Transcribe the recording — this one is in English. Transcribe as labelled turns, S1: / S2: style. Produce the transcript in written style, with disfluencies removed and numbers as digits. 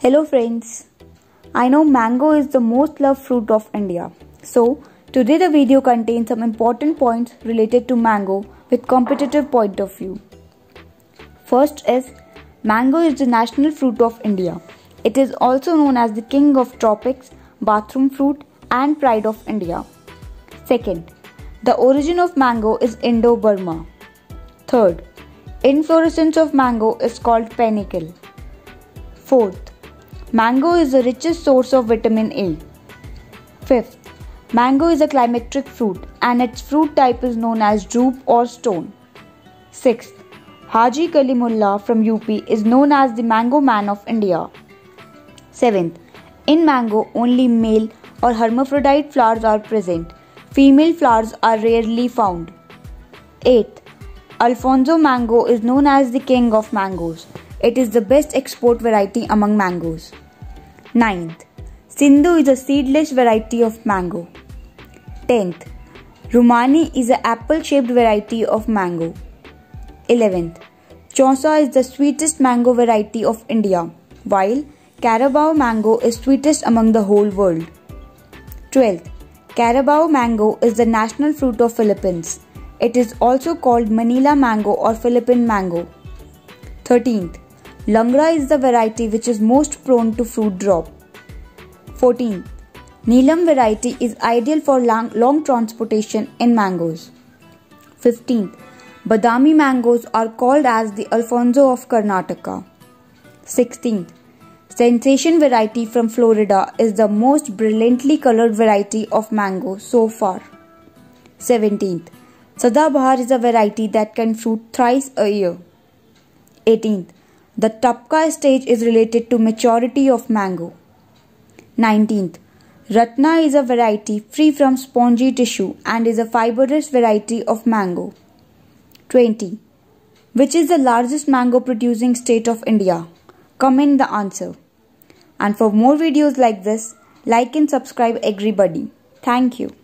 S1: Hello friends, I know mango is the most loved fruit of India. So today the video contains some important points related to mango with competitive point of view. First is mango is the national fruit of India. It is also known as the king of tropics, bathroom fruit and pride of India. Second, the origin of mango is Indo-Burma. Third, inflorescence of mango is called panicle. Fourth, mango is the richest source of vitamin A. Fifth, mango is a climacteric fruit and its fruit type is known as drupe or stone. Sixth, Haji Kalimullah from UP is known as the mango man of India. Seventh, in mango only male or hermaphrodite flowers are present. Female flowers are rarely found. Eighth, Alfonso mango is known as the king of mangoes. It is the best export variety among mangoes. 9th, Sindhu is a seedless variety of mango. 10th, Rumani is an apple-shaped variety of mango. 11th, Chausa is the sweetest mango variety of India, while Carabao mango is sweetest among the whole world. 12th, Carabao mango is the national fruit of Philippines. It is also called Manila mango or Philippine mango. 13th, Langra is the variety which is most prone to fruit drop. 14th, Neelam variety is ideal for long transportation in mangoes. 15th, Badami mangoes are called as the Alfonso of Karnataka. 16th, Sensation variety from Florida is the most brilliantly colored variety of mango so far. 17th, Sadabahar is a variety that can fruit thrice a year. 18th, the Tapka stage is related to maturity of mango. 19th, Ratna is a variety free from spongy tissue and is a fibrous variety of mango. 20. Which is the largest mango producing state of India? Comment the answer. And for more videos like this, like and subscribe everybody. Thank you.